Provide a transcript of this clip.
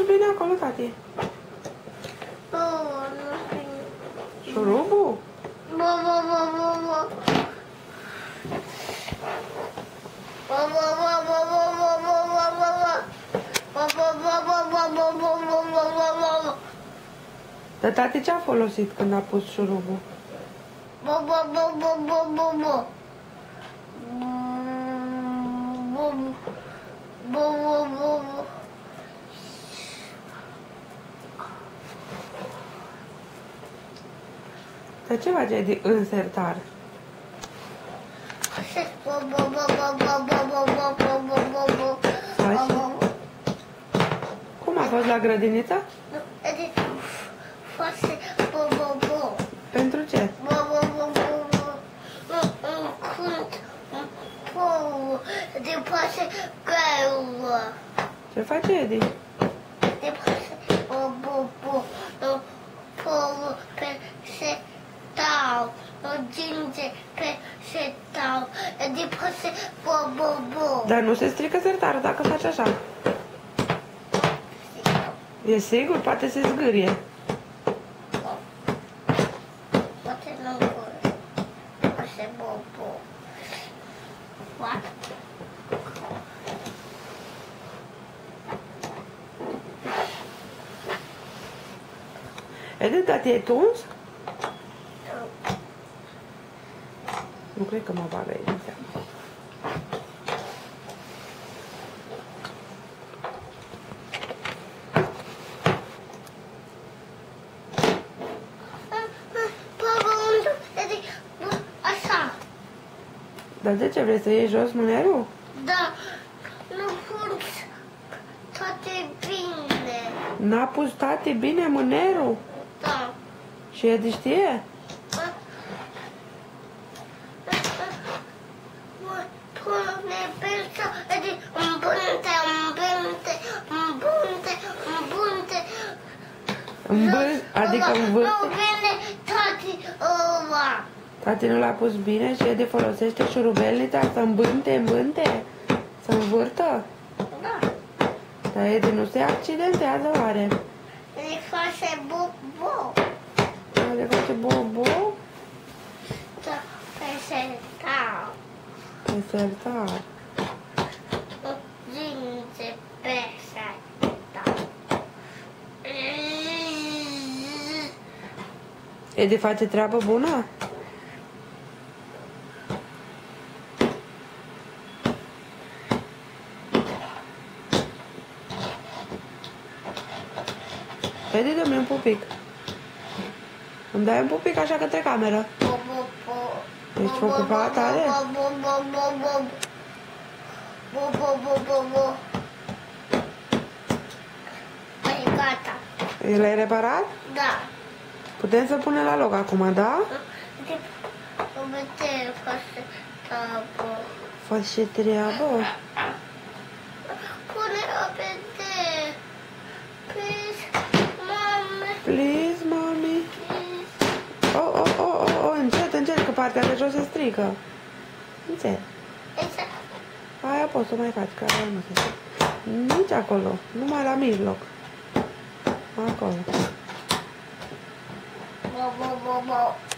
bine acolo, tati? Șurubul? Dar tati ce-a folosit când a pus șurubul? Dar ce face de însertar? Cum a fost la grădiniță? Pentru ce? Ce face Edi? Dar nu se strică sertarul dacă faci așa. E sigur? Poate se zgârie. Poate nu se bobo. What? Edi, dar te-ai tuns? Nu cred că mă bagă Edi în seama. Dar de ce vrei să iei jos mânerul? Da, nu pus toate bine. N-a pus tati bine mânerul? Da. Și Edi știe? Pune belța, adică Adică învârte? Nu vine tati ăla. Tati nu l-a pus bine și Edi folosește șurubelnița să îmbânte, să învârtă? Da. Dar Edi nu se accidentează oare? Le face bobo. Le face bobo? Da, pe sertar. Pe sertar. Zințe pe sertar. Edi face treabă bună? Edi, dă-mi un pupic. Îmi dai un pupic așa către cameră. Ești ocupat tare? E gata. L-ai reparat? Da. Putem să-l punem la loc acum, da? Faci ce treabă? Pune-o pe te. Please, mami. Please, mami. Oh, încet, că partea de jos se strică. Încet. Aia poți să mai faci, că aia nu se strică. Nici acolo, numai la mijloc. Acolo. Bo.